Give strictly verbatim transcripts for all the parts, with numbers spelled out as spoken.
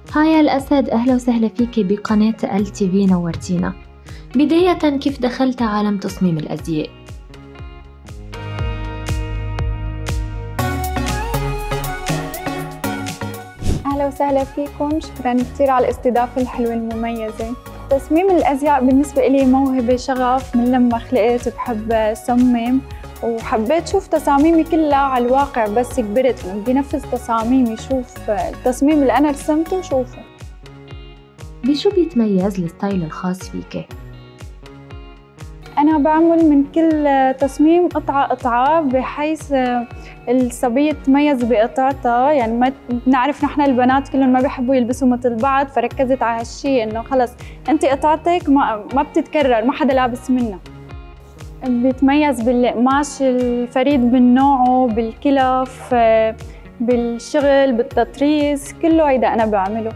هاي الأسد، أهلا وسهلا فيك بقناة ال تي في، نورتينا. بداية، كيف دخلت عالم تصميم الأزياء؟ أهلا وسهلا فيكم، شكرا كثير على الاستضافة الحلوة المميزة. تصميم الأزياء بالنسبة لي موهبة، شغف. من لما خلقت بحب أصمم، وحبيت شوف تصاميمي كلها على الواقع. بس كبرت بدي نفذ تصاميمي، شوف التصميم اللي أنا رسمته شوفه. بشو بيتميز الستايل الخاص فيك؟ أنا بعمل من كل تصميم قطعة قطعة، بحيث الصبية تتميز بقطعتها. يعني ما بنعرف نحن البنات كلهم ما بيحبوا يلبسوا مثل بعض، فركزت على هالشي إنه خلص أنت قطعتك ما ما بتتكرر، ما حدا لابس منها. بيتميز بالقماش الفريد من نوعه، بالكلف، بالشغل، بالتطريز، كله هيدا أنا بعمله.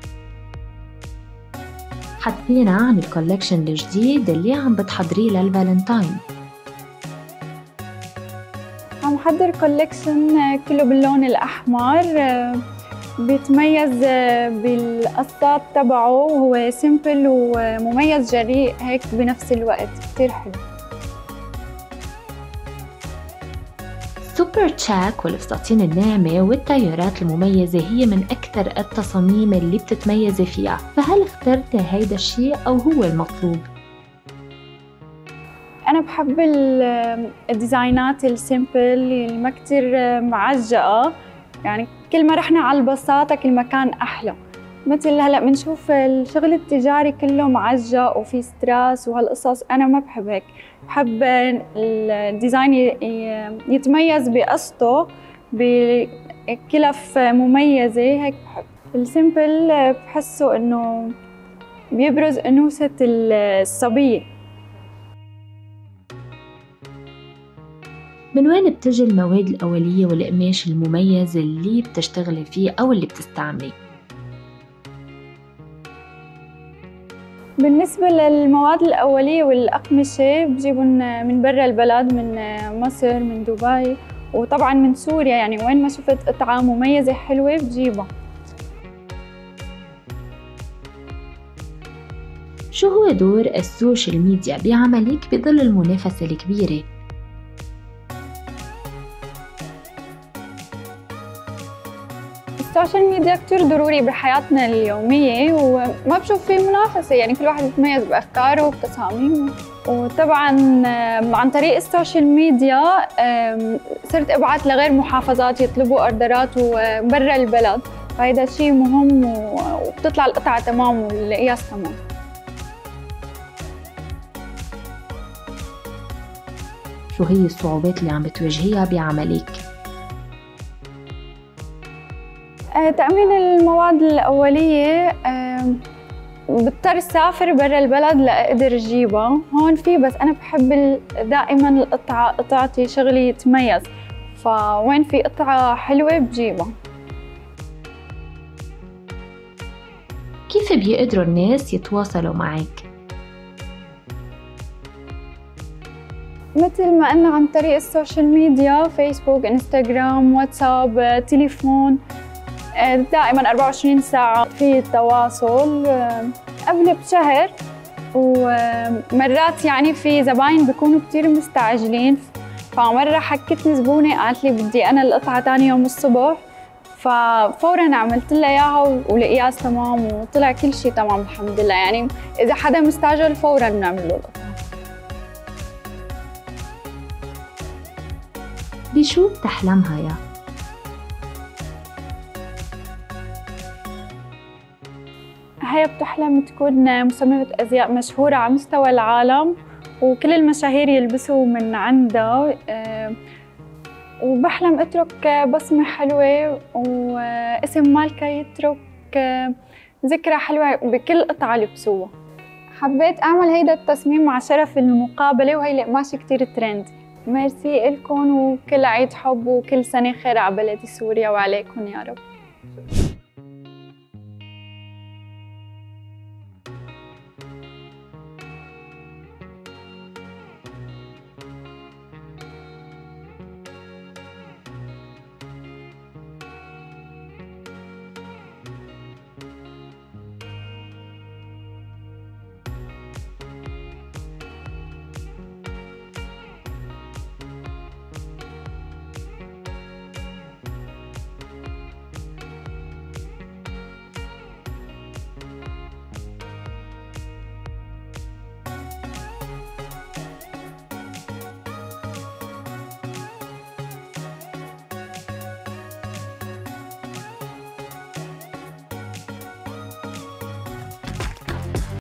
حدثينا عن الكولكشن الجديد اللي عم بتحضريه للفالنتاين. عم حضر كولكشن كله باللون الأحمر، بيتميز بالقصات تبعه، وهو سيمبل ومميز جريء هيك بنفس الوقت، كتير حلو. سوبر تشاك والفساتين الناعمة والتايرات المميزة هي من أكثر التصاميم اللي بتتميزي فيها، فهل اخترتي هيدا الشيء أو هو المطلوب؟ أنا بحب الديزاينات السيمبل اللي ما كتير معجقة، يعني كل ما رحنا على البساطة كل ما كان أحلى. مثل هلأ بنشوف الشغل التجاري كله معجق وفي ستراس وهالقصص، أنا ما بحب هيك. بحب الديزاين يتميز بقصته، بكلف مميزة، هيك بحب. السيمبل بحسه إنه بيبرز أنوثة الصبية. من وين بتجي المواد الأولية والقماش المميز اللي بتشتغلي فيه أو اللي بتستعمليه؟ بالنسبة للمواد الأولية والأقمشة بجيبهم من برا البلد، من مصر، من دبي، وطبعاً من سوريا. يعني وين ما شفت قطعة مميزة حلوة بجيبها. شو هو دور السوشيال ميديا بعملك بظل المنافسة الكبيرة؟ السوشيال ميديا كتير ضروري بحياتنا اليومية، وما بشوف فيه منافسة. يعني كل واحد يتميز بأفكاره وبتصاميمه. وطبعاً عن طريق السوشيال ميديا صرت أبعث لغير محافظات يطلبوا أوردرات وبرا البلد، فهيدا شيء مهم، وبتطلع القطعة تمام والقياس تمام. شو هي الصعوبات اللي عم بتواجهيها بعملك؟ تأمين المواد الأولية، بضطر سافر برا البلد لأقدر أجيبها. هون في بس أنا بحب دائما القطعة قطعتي شغلي يتميز، فوين في قطعة حلوة بجيبها. كيف بيقدروا الناس يتواصلوا معك؟ مثل ما قلنا عن طريق السوشيال ميديا، فيسبوك، انستغرام، واتساب، تليفون، دائما أربعة وعشرين ساعة في تواصل. قبل بشهر، ومرات يعني في زباين بيكونوا كتير مستعجلين، فمرة حكتني زبونة قالت لي بدي أنا القطعة تاني يوم الصبح، ففوراً عملت لها إياها والقياس تمام وطلع كل شيء تمام الحمد لله. يعني إذا حدا مستعجل فوراً بنعمل له القطعة. بشو بتحلم هيا؟ هي بتحلم تكون مصممة أزياء مشهورة على مستوى العالم، وكل المشاهير يلبسوا من عندها. وبحلم أترك بصمة حلوة، واسم مالكة يترك ذكرى حلوة بكل قطعة لبسوها. حبيت أعمل هيدا التصميم مع شرف المقابلة، وهي القماشة كتير ترند. ميرسي إلكم، وكل عيد حب وكل سنة خير على بلدي سوريا وعليكم يا رب.